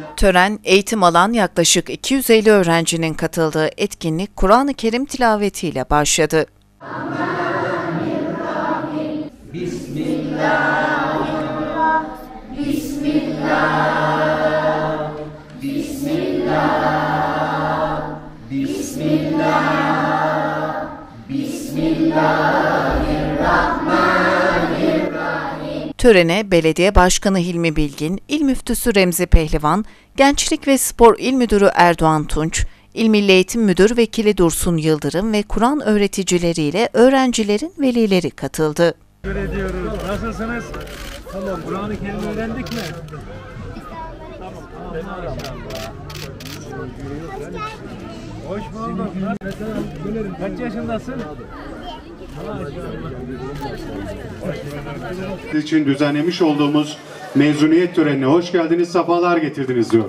Tören, eğitim alan yaklaşık 250 öğrencinin katıldığı etkinlik Kur'an-ı Kerim tilavetiyle başladı. Bismillah, Bismillah, Bismillah, Bismillah, Bismillahirrahmanirrahim. Törene Belediye Başkanı Hilmi Bilgin, İl Müftüsü Remzi Pehlivan, Gençlik ve Spor İl Müdürü Erdoğan Tunç, İl Milli Eğitim Müdür Vekili Dursun Yıldırım ve Kur'an öğreticileriyle öğrencilerin velileri katıldı. Teşekkür ediyoruz. Nasılsınız? Tamam. Kur'an-ı Kerim öğrendik mi? Tamam. Hoş bulduk. Kaç yaşındasın? için düzenlemiş olduğumuz mezuniyet törenine hoş geldiniz, sefalar getirdiniz diyor.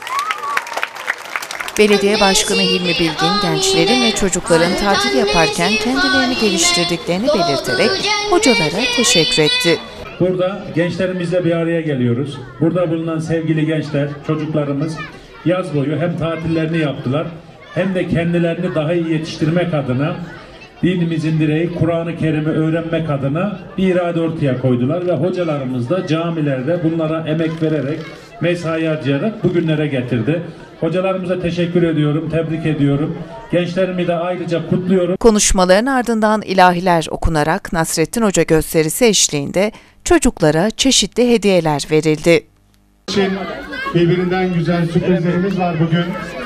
Belediye Başkanı Hilmi Bilgin, gençlerin ve çocukların tatil yaparken kendilerini geliştirdiklerini belirterek hocalara teşekkür etti. Burada gençlerimizle bir araya geliyoruz. Burada bulunan sevgili gençler, çocuklarımız yaz boyu hem tatillerini yaptılar hem de kendilerini daha iyi yetiştirmek adına dinimizin direği Kur'an-ı Kerim'i öğrenmek adına bir irade ortaya koydular ve hocalarımız da camilerde bunlara emek vererek, mesai harcayarak bugünlere getirdi. Hocalarımıza teşekkür ediyorum, tebrik ediyorum. Gençlerimi de ayrıca kutluyorum. Konuşmaların ardından ilahiler okunarak Nasrettin Hoca gösterisi eşliğinde çocuklara çeşitli hediyeler verildi. Birbirinden güzel sürprizlerimiz var bugün.